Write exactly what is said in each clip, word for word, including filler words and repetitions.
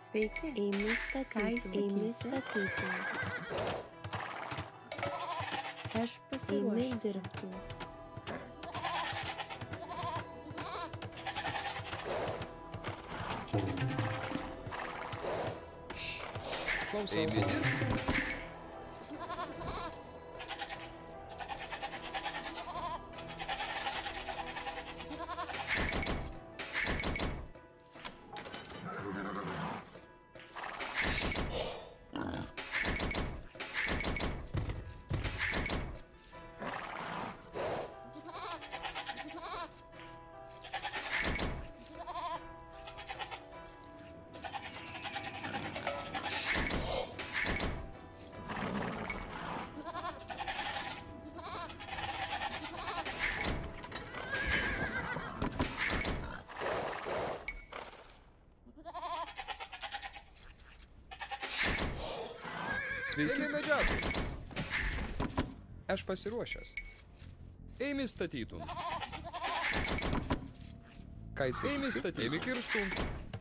Sveiki, eimi statyti, eimi statyti. Aš pasiruošiu dirbti. Klausau. Eimi dirbti. Sveiki, medžiotojai. Aš pasiruošęs. Eimi statytum. Ką jis eimi statytum? Eimi kirstum.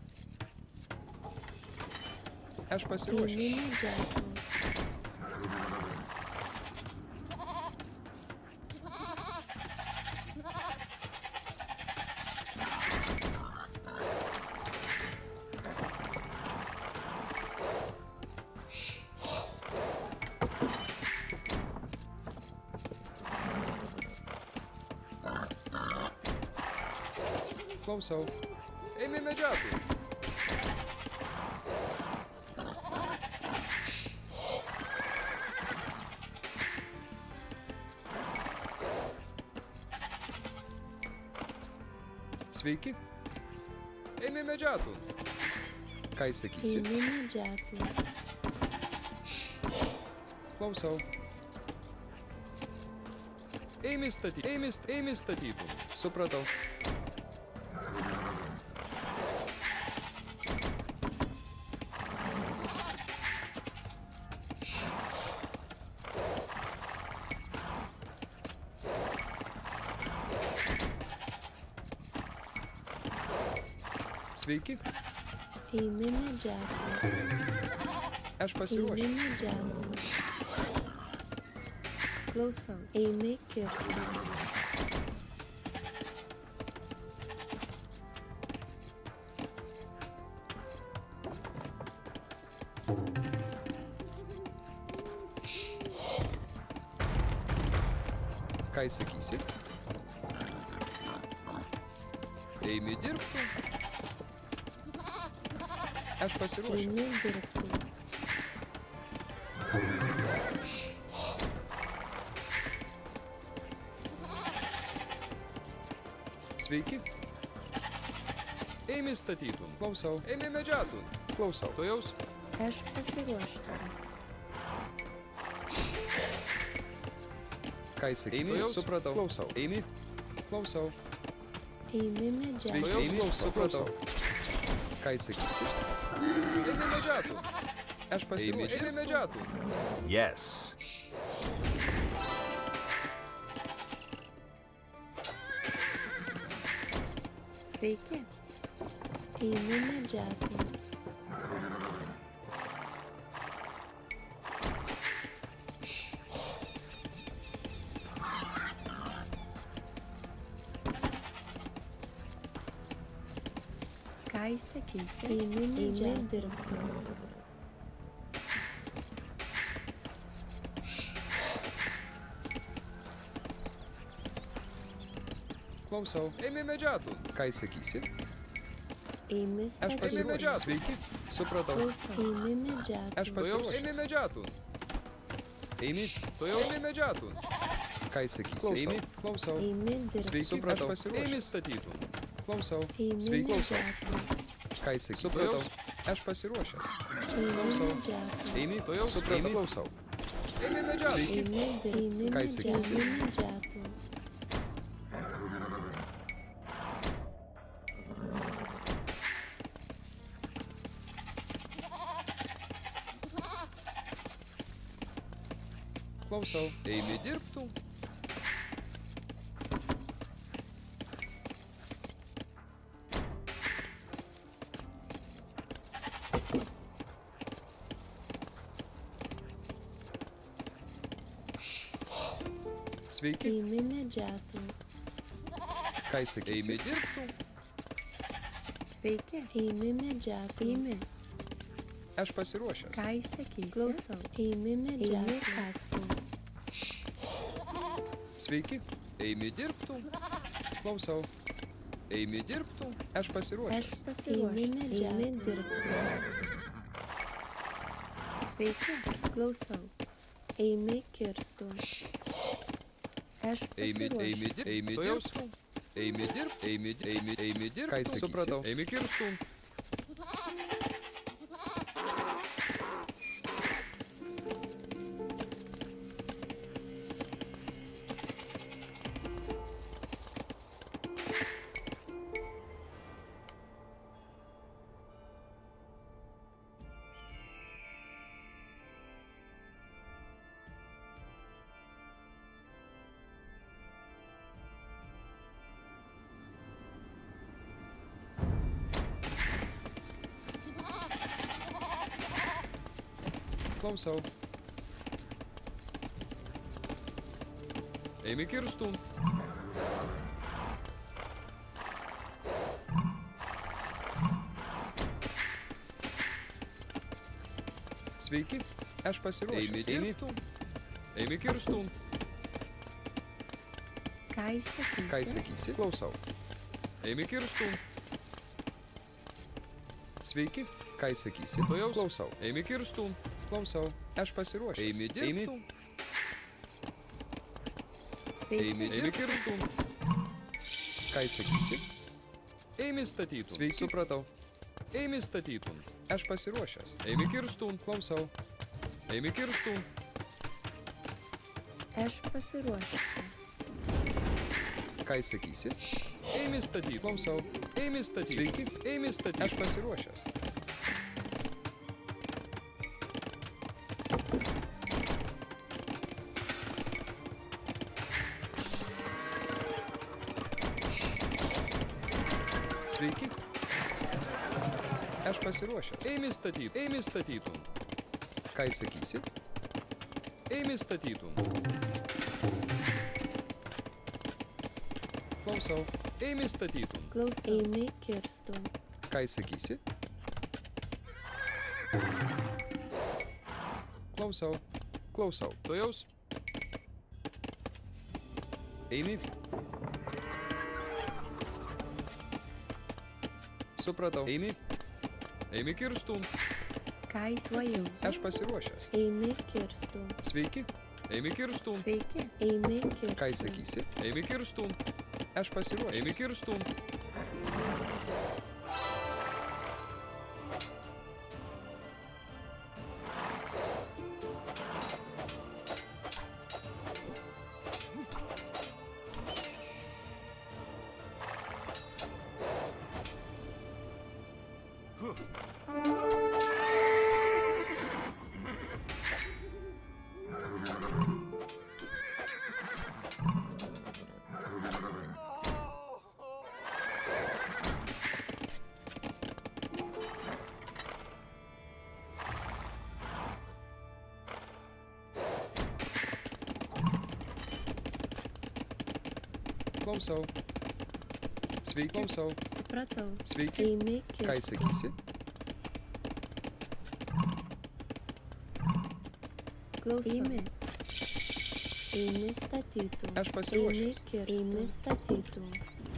Aš pasiruošęs. Eimi medžiotojai. Klausau. Eimi medžiotojai. Sveiki. Eimi medžiotojai. Ką jis sakysi? Eimi medžiotojai. Klausau. Eimi statyti. Eimi, eimi statytum. Supratau. Sveiki. Eimi medžiotojai. Aš pasiruošęs. Eimi medžiotojai. Klausau. Eimi kirsti. Ką jis sakysi? Eimi dirbti. Aš pasiruošęs. Eimi dirbti. Sveiki. Eimi statytum. Klausau. Eimi medžiotum. Klausau. Tuojaus. Aš pasiruošusi. Ką jis sakysi? Eimi. Supratau. Klausau. Eimi. Klausau. Eimi medžiotojai. Sveiki. Eimi. Supratau. Ką jis sakysi? Eimi medžiotum. Aš pasiruošęs. Eimi medžiotum. Yes. Sveiki. Eimi medžiotojai. Ką jis sakysi? Eimi medžiotojai. Klausau. Eimi medžiotum. Ką jis sakysi? Eimi Aš statyti. pasiruošęs. Sveiki. Supratau. Klausau. Eimi medžiotojai. Aš pasiruošęs. Eimi medžiotum. Eimi. Tuojau. Eimi medžiotum. Ką jis sakysi? Eimi. Klausau. Eimi dirbti. Sveiki. Supratau. Aš pasiruošęs. Eimi statytum. Klausau. Eimi Sveiki. medžiotojai. Ką jis sakysi? Supratau. Aš pasiruošęs. Eimi Klausau. medžiotojai. Eimi. Tuojau. Supratau. Klausau. Eimi medžiotum. Eimi dirbti. Ką jis sakysi? Eimi medžiotojai. Klausau. Eimi dirbtų. Sveiki. Eimi medžiatų. Ką įsakysi? Eimi dirbtų. Sveiki. Eimi medžiatų. Eimi. Aš pasiruošęs. Ką įsakysi? Klausau. Eimi medžiatų. Eimi Kastų. Sveiki. Eimi dirbtų. Klausau. Eimi dirbtų. Aš pasiruošęs. Aš Eimi pasiruošęs. medžiatų. Eimi dirbti. Sveiki. Klausau. Eimi kirstų. Aš Eimi, eimi, pasiruošęs. dir- eimi dirbtų. Eimi dirb, eimi, eimi, eimi dirbtų. Ką įsakysi? Supratau. Eimi kirstų. Klausau. Eimi kirstų. Sveiki. Aš pasiruošęs. Eimi dirbtų. Eimi kirstų. Ką įsakysi? Ką įsakysi? Klausau. Eimi kirstų. Sveiki. Ką įsakysi? Tuojaus. Klausau. Eimi kirstų. Klausau. Aš pasiruošęs. Eimi dirbtų. Sveiki. Eimi, eimi kirstų. Ką įsakysi? Eimi statytum. Sveiki. Supratau. Eimi statytum. Aš pasiruošęs. Eimi kirstų. Klausau. Eimi kirstų. Aš pasiruošęs. Ką įsakysi? Eimi statytum. Klausau. Eimi statytum. Sveiki. Eimi statytum. Aš pasiruošęs. Sveiki. Aš pasiruošęs. Eimi statytum. Eimi statytum. Ką įsakysi? Eimi statytum. Klausau. Eimi statytum. Klausau. Eimi kirstų. Ką įsakysi? Klausau. Klausau. Tuojaus. Eimi. Supratau. Eimi. Eimi kirstų. Ką įsakysi? Aš pasiruošęs. Eimi kirstų. Sveiki. Eimi kirstų. Sveiki. Eimi kirstų. Ką įsakysi? Eimi kirstų. Aš pasiruošęs. Eimi kirstų. Klausau. Sveiki. Klausau. Supratau. Sveiki. Eimi Ką kirstų. įsakysi? Klausau. Eimi. Eimi statytum. Aš Eimi pasiruošęs. kirstų. Eimi statytum.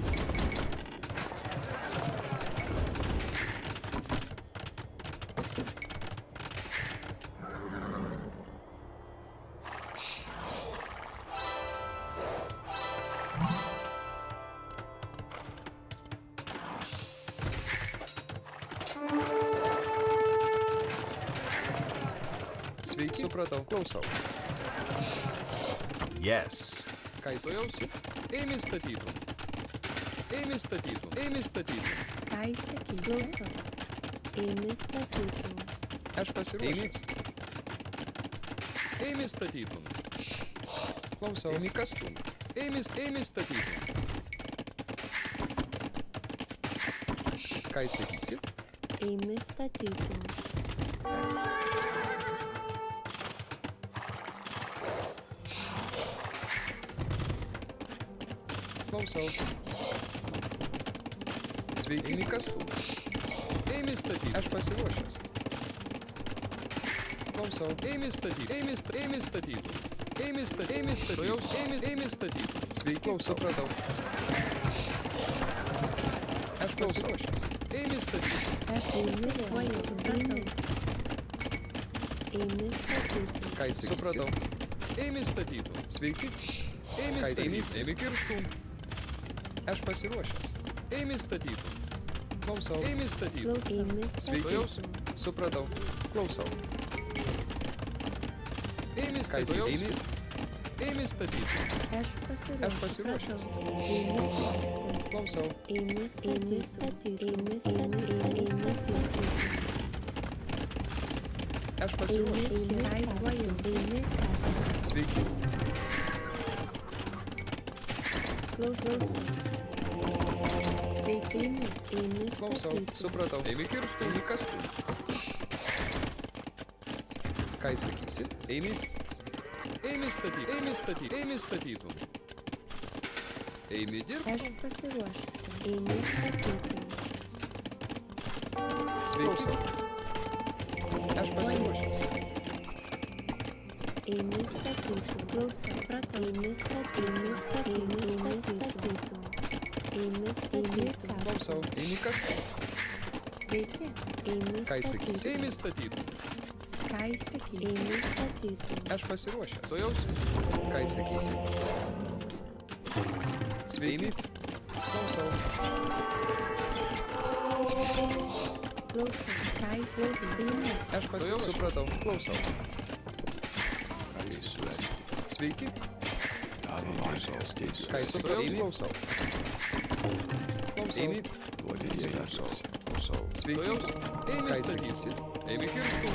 Sveiki. Supratau. Klausau. Yes. Ką įsakysi? Eimi statytum. Eimi statytum. Eimi statytum. Ką įsakysi? Klausau. Eimi statytum. Aš pasiruošęs. Eimi statytum. Klausau. Eimi kastum. Eimi, eimi statytum. Ką įsakysi? Eimi statytum. Klausau. Sveiki. Eimi kastuvą. Eimi statyti. Aš pasiruošęs. Klausau. Eimi statyti. Eimi statyti. Eimi statyti. Eimi statyti. Eimi statyti. Eimi, eimi statyti. Sveiki. Klausau. Supratau. Aš pasiruošęs. Eimi statyti. Aš pasiruošęs. Supratau. Eimi statyti. Ką jis supratau. Eimi statytų. Sveiki. Eimi statyti. Eimi kirstų. Aš pasiruošęs. Eimi statytų. Klausau. Eimi statytų. Klausau. Eimi Sveiki. statyti. Supratau. Klausau. Eimi statytų. Eimi. Eimi statytų. Aš pasiruošęs. Aš pasiruošęs. Eimi kirsti. Klausau. Eimi statyti. Eimi statyti. Eimi statyti. Aš Eimi pasiruošęs. kirsti. Eimi kasti. Sveiki. Klausau. Sveiki. Eimi. Eimi Klausau. statyti. Supratau. Eimi kirstų. Eimi kastų. Ką jis sakysi? Eimi. Eimi statyti. Eimi statyti. Eimi statytų. Eimi dirbti. Aš pasiruošęs. Eimi statyti. Sveiki. Aš pasiruošęs. Eimi statyti. Klausau. Supratau. Eimi statyti. Eimi statyti. Eimi statytų. Eimi statytų. Klausau. Eimi kastų. Sveiki. Eimi Ką jis sakys? statyti. Eimi statytų. Ką jis sakys? Eimi statytų. Aš pasiruošęs. Tu jausi? Ką jis sakysi? Sveiki. Klausau. Klausau. Ką jis sakys? Eimi. Aš pasiruošęs. Supratau. Klausau. Sveiki. Ką jis supratau? Eimi. Klausau. Klausau. Eimi. Sveiki. Eimi statysi. Eimi kirstų.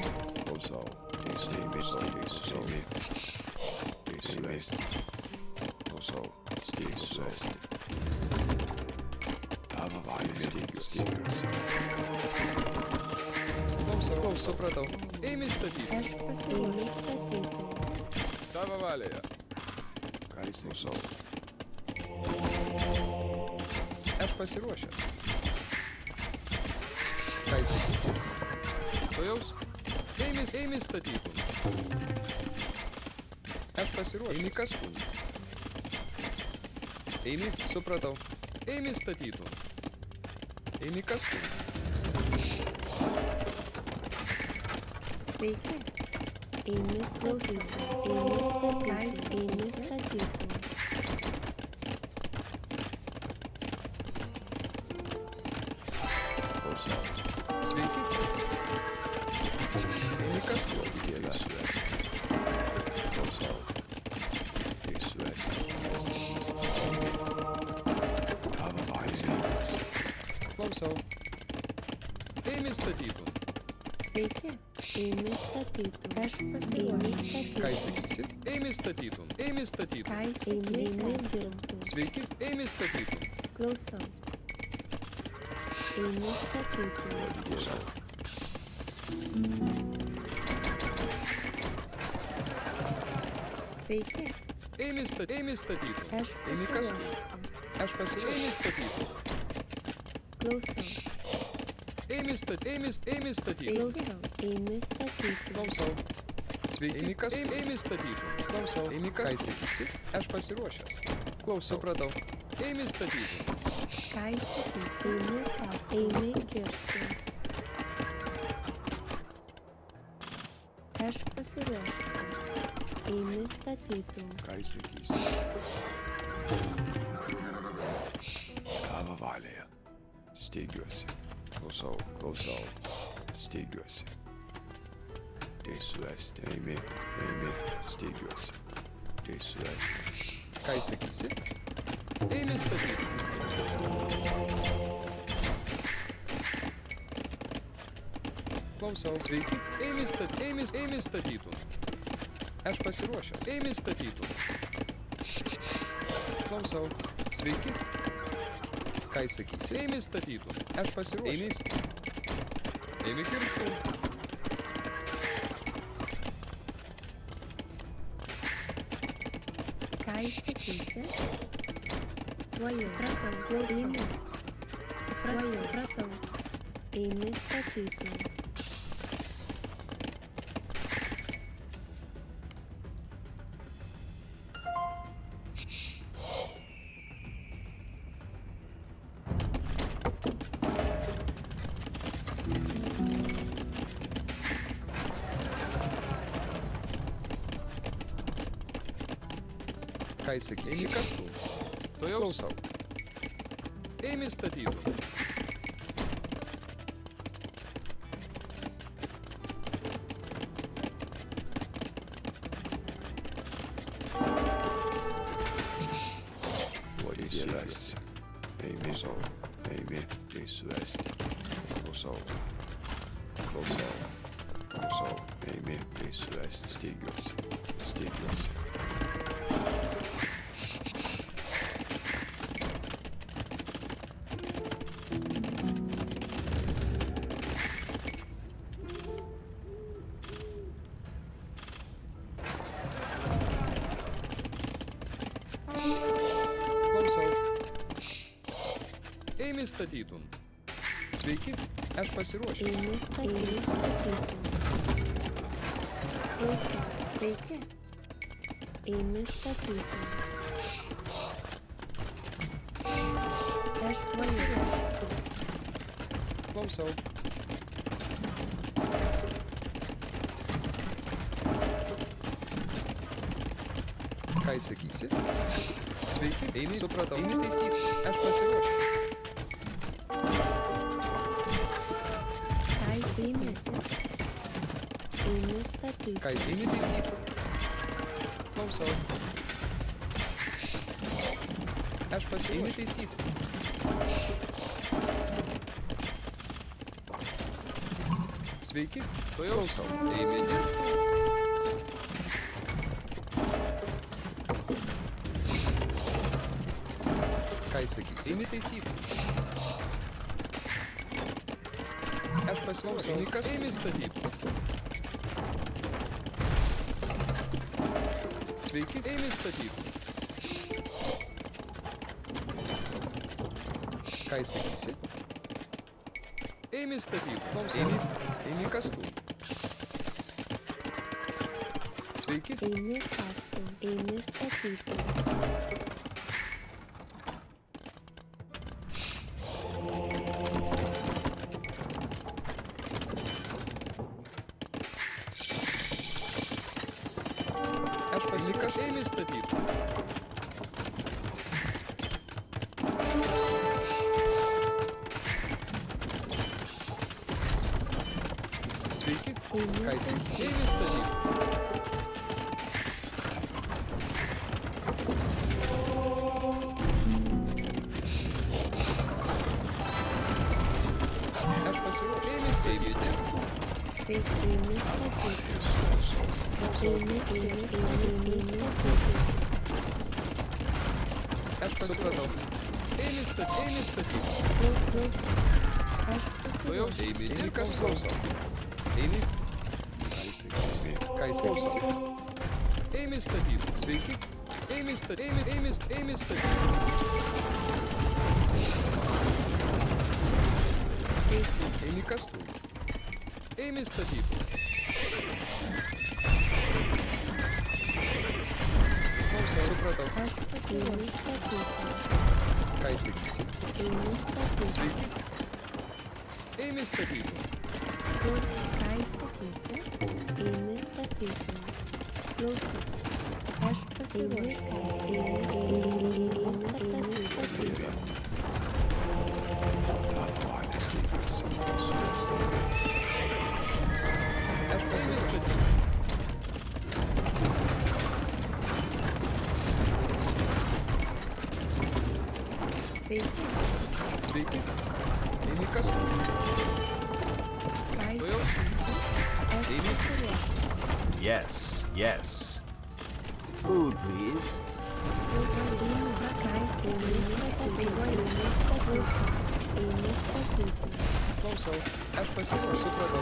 Klausau. Klausau. Supratau. Eimi statyti. Aš Eimi pasiruošęs. statytų. Tavo valioje. Aš pasiruošęs. Ką jis sakysi? Tu jaus? Eimi, eimi statytų. Aš pasiruošęs. Eimi kaskų. Eimi, supratau. Eimi statytų. Eimi kaskų. Sveiki. Eimi statytų. Eimi statytų. Eimi statytų. Sveiki. Eimi kaskų. Klausau. Eimi statytų. Sveiki. Eimi statytų. Aš Eimi pasiruošęs. Ką jis statytų. sakysi? Eimi statytų. Eimi statytų. Ką jis Eimi sakys? dirbtų. Sveiki. Eimi statytų. Klausau. Eimi statytų. Sveiki. Eimi statytų. Eimi statytų. Aš Eimi kaskų. pasiruošęs. Aš pasiruošęs. Eimi statytų. Klausau. Eimi statytų. Eimi, eimi statytų. Klausau. Eimi statytų. Klausau. Sveiki. Eimi kas? Eimi, eimi statytų. Klausau. Eimi kas? Ką jis sakysi? Aš pasiruošęs. Klausau. Supratau. Eimi statytų. Ką jis sakys? Eimi kasti. Eimi kirsti. Aš pasiruošęs. Eimi statytų. Ką jis sakys? Tavo valioje. Steigiuosi. Klausau, klausau. Steigiuosi. Teisiu esti. Eimi, eimi. Steigiuosi. Teisiu esti. Ką jis sakysi? Eimi statytų. Klausau. Sveiki. Eimi statytų. Eimi, eimi statytų. Aš pasiruošęs. Eimi statytų. Klausau. Sveiki. Ką jis sakysi? Eimi statytų. Aš pasiruošęs. Eimi. Eimi kirstų. Ką jis sakysi? Tuojau. Supratau. Klausau. Eini. Supratau. Supratau. Eini statytum. Ką įsakyti? Eimi kastų. Tu jau klausau. Eimi statytum. Dievas, eimi, eimi, Jėzų esti. Klausau, klausau, klausau, eimi, Jėzų esti. Steigiuosi, steigiuosi. Klausau. Eimi statytum. Sveiki, aš pasiruošęs. Eini statytum. Klausau. Sveiki. Eini statytum. Aš pasiruošusi. Klausau. Ką įsakysi? Sveiki, eimi, supratau. Eimi taisyti, aš pasiruošęs. Ką įsimesi? Eini statytum. Ką įsimi taisyti? Klausau. Aš pasiruošęs. Eimi taisyti. Sveiki, tu jau klausau. Eimi dirbti. Ką įsakysi? Eimi taisyti. Aš pasiklausau. Eimi kas? Eimi statyti. Sveiki, eimi statyti. Ką įsakysi? Eimi statyti. Klausau. Eimi, eimi kastų. Sveiki. Eini kastum. Eini statytum. Aš pasikas eimi statyti. Sveiki. Eini Ką įsakysi? kastum. Eimi statyti. Aš pasiruošęs. Eimi statyti. Sveiki, eini statytum. Jėzų Eini, eini statytum. Eini statytum. Aš supratau. Eimi statyti. Eimi statyti. Klausau. Aš Tu jau pasiruošusi. eimi. Eimi kas klausau. Eimi. Ką įsakysi? Ką įsakysi? Eimi statyti. Sveiki. Eimi statyti. Eimi, eimi, eimi statyti. Sveiki. Eimi kastų. Eimi statyti. Klausau, supratau. Aš Eini pasiruošusi. statytum. Ką įsakysi? Eini statytum. Sveiki. Eimi statyti. Klausau. Ką įsakysi? Eini statytum. Klausau. Aš Eini pasiruošusi. kas. Eini, eini, eini statytum. Tavo valia steigiuosi. Jėzų esti. Aš pasiūlau statyti. Sveiki. Sveiki. Eimi kastų. Ką Tu jau įsakysi? Aš Eimi. pasiruošusi. Yes, yes. Food, please. Klausau. Ką įsakysi? Eini statytum. Eini statytum. Klausau. Aš pasiūlau, supratau.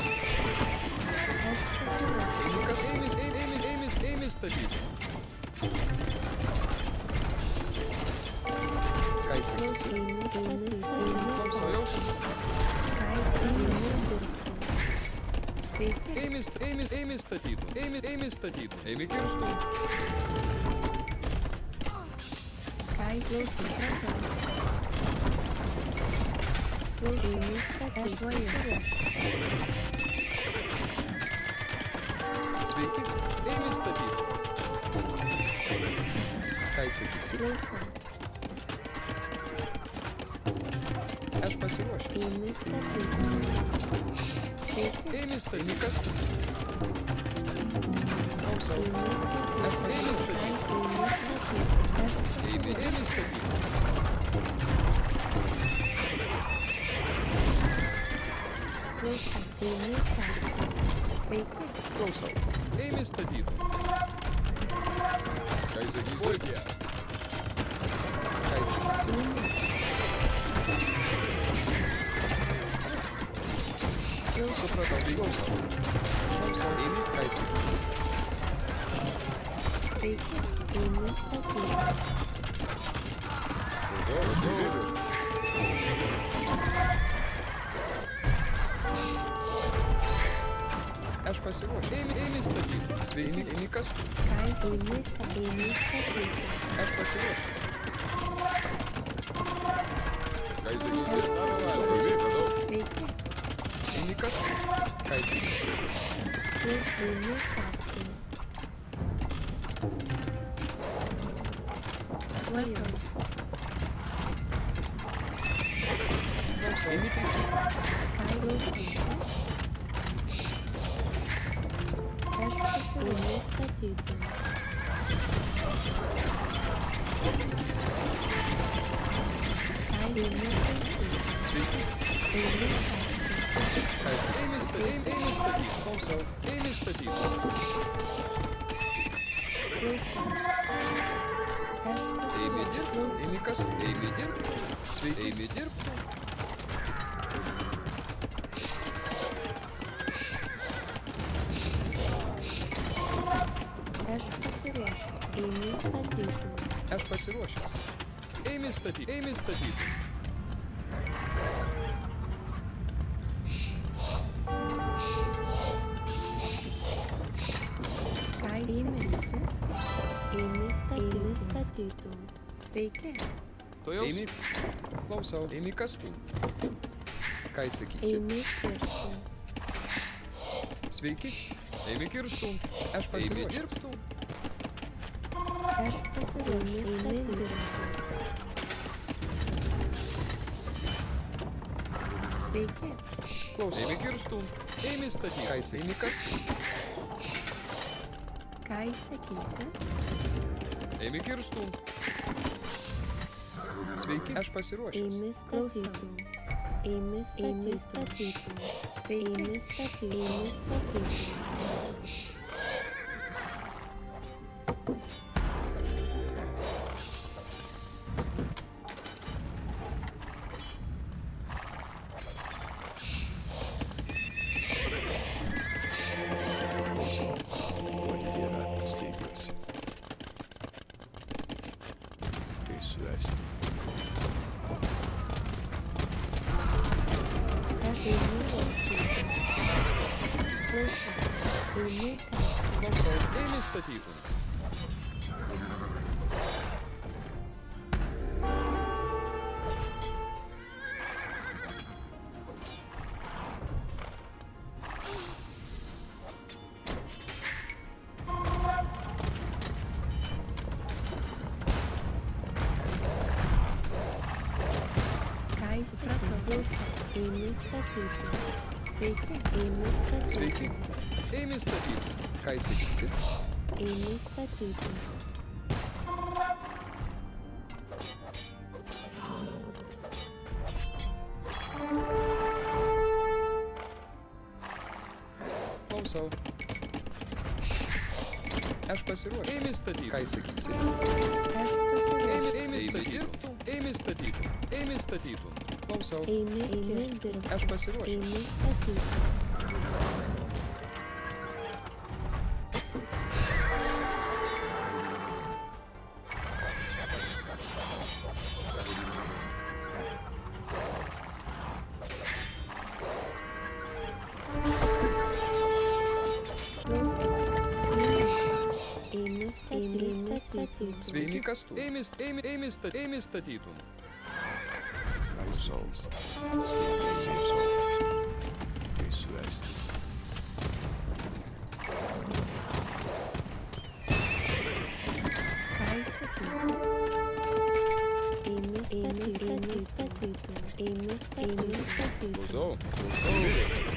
Aš pasiruošusi. Eimi kas. Eimi, eimi, eimi, eimi, eimi statyti. Klausau. Eini statyti. Klausaus. Ką jisai nudirbtų? Sveiki. Eimi, st- eimi, eimi statytum. Eimi, eimi statytum. Eimi kirstum. Ką jisai supratau? Klausau. Eini statyti. Aš pasiruošęs. Sveiki. Eimi statytum. Ką sakysi? Klausau. Aš pasiruošęs. Eini statyti. Sveiki. Eimi statytum. Kas tu? Klausau. Eini statyti. Aš Ką pasiruošęs. jisai nustatytų? Aš Eimi, pasiruošęs. eimi statytum. Klausau. Eini kasti. Sveiki. Klausau. Eimi statytum. Ką sakysi? Ką sakysi? Eini. Klausau. Supratau. Klausau. Klausau. Eimi, ką sakysi? Sveiki. Eini statyti. Aš pasiruošęs. Eimi, eimi statytum. Sveiki. Eimi kas tu? Ką jisai eini statyti? Aš pasiruošęs. Ką sakysi? Sveiki. Eimi kas tu? Ką sakysi? Jūs eini kasti. Suojaus. Eimi taisyti. Ką klausysi? Aš pasiruošęs statyti. Ką eini taisyti? Sveiki. Eini kasti. Ką sakysi? Eimi statytum. Eimi statytum. Klausau. Eimi statytum. Klausau. Aš Eimi pasiruošęs. dirbti. Eimi kas tu? Eimi dirbti. Sveiki. Eimi dirbti. Aš pasiruošęs. Eini statyti. Aš pasiruošęs. Eimi statyti. Eimi statyti. Ką įsimesi? Eini statyti. Statytų. Sveiki. Tu jau. Eimi. Klausau. Eimi kas tu? Ką sakysi? Eini kirsti. Sveiki. Eimi kirstum. Aš pasiruošęs. Dirbtum. Aš pasiruošęs. Eini dirbti. Sveiki. Klausau. Eimi kirstum. Eimi statyti. Ką sakysi? Eimi kas tu? Ką įsakysi? Eimi kirstum. Sveiki. Aš pasiruošęs. Eini statytų. Eini statytų. Sveiki. Eini statytų. Eini statytų. Aš eini klausyti. Klausau. Eini kasti. Klausau. Eimi statytum. Ką įsakysi? Eini statyti. Sveiki. Eini statyti. Sveiki. Eimi statyti. Ką sakysi? Eini statyti. Klausau. Aš pasiruošęs. Eimi statyti. Ką sakysi? Aš Eimi, pasiruošęs. eimi statytum. Eimi statytum. Eimi statytum. Klausau. Eini kirsti. Aš pasiruošęs. Eini statyti. statytum. Sveiki kastų. Eimi, eimi, eimi, sta- eimi statytum. Kaiso. Stiprus. Suesti. Ką įsakysi? Eimi statytum. Eimi statytum. Klausau, klausau.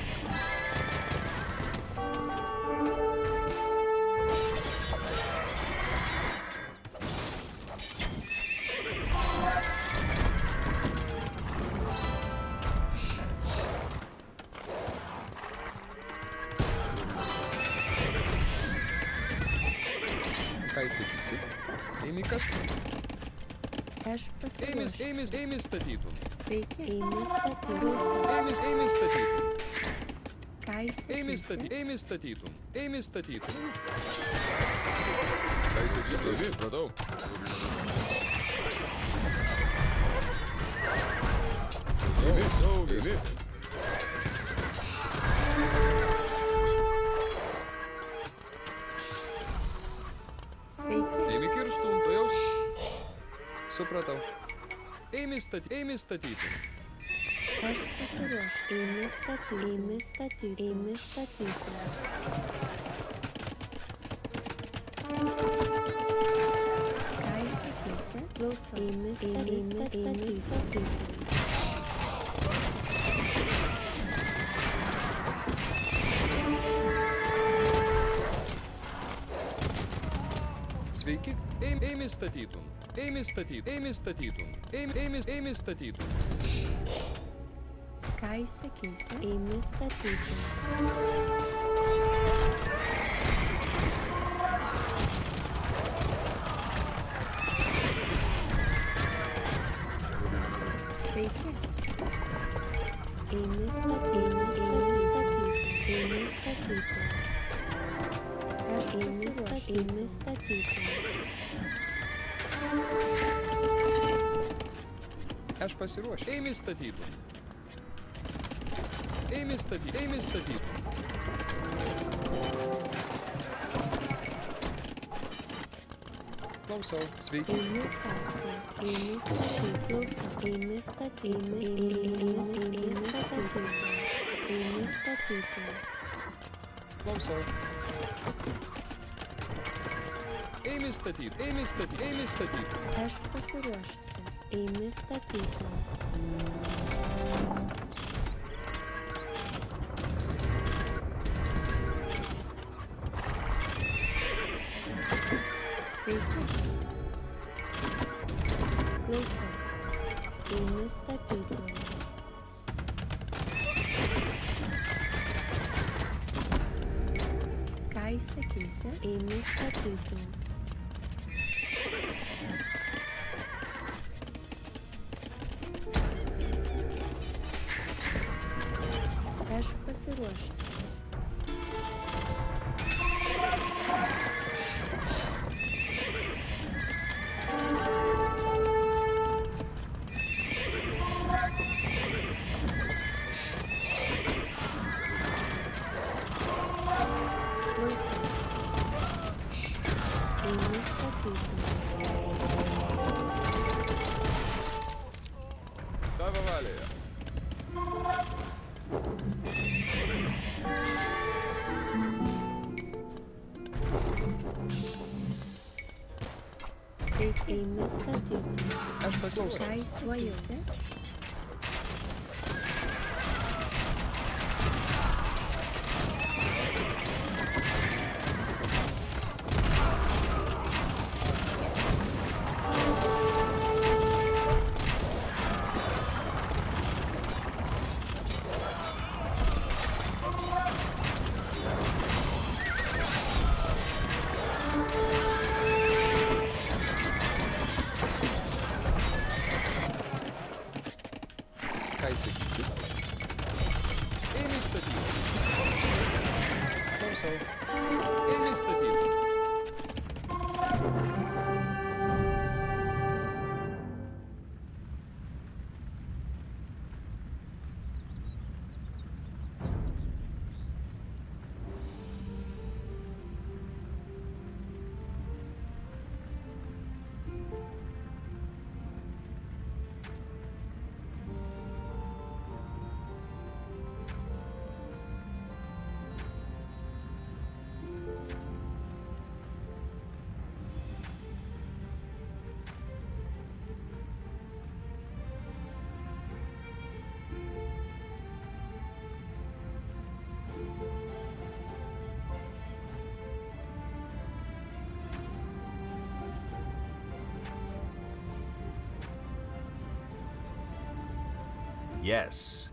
Ką įsakysi? Eimi kastų. Aš Eimi, pasiruošusi. eimi, eimi statytum. Sveiki. Eimi statytum. Eimi, eimi statytum. Ką Eimi įsakysi? statytum. Eimi statytum. Eimi statytum. Ką įsakysi? Supratau. Eimi, saugiai. Eimi. Sveiki. Eimi kirstum, tu jau. Supratau. Eimi statytum. Eimi statytum. Aš pasiruošusi. Eimi statytum. Eimi statytum. Eimi statytum. Ką įsakysi? Klausau. Eimi statytum. Eimi statytum. Sveiki. Eimi, eimi statytum. Eimi statytum. Eimi statytum. Eimi, eimi, eimi statytum. Ką įsakysi? Eimi statytum. Sveiki. Eimi statytum. Eimi statytum. Eimi statytum. Aš pasiruošusi. Eimi statytum. Aš pasiruošęs. Eimi statytum. Eimi statytum. Eimi statytum. Klausau. Sveiki. Eimi kastu. Eimi statytum. Klausau. Eimi statytum. Eimi statytum. Eimi statytum. Klausau. Eimi statytum. Eimi statytum. Eimi statytum. Aš pasiruošusi. Eimi statytum. Sveiki. Klausau. Eimi statytum. Ką įsakysi? Eimi statytum. Aš pasiruošusi. Klausau. Eimi statytum. Tavo valioje. Sveiki. Eimi statytum. Aš pasiruošęs. Ką įsakysi? Ką įsakysi? Eimi statytum. Klausau. Eimi statytum. Yes.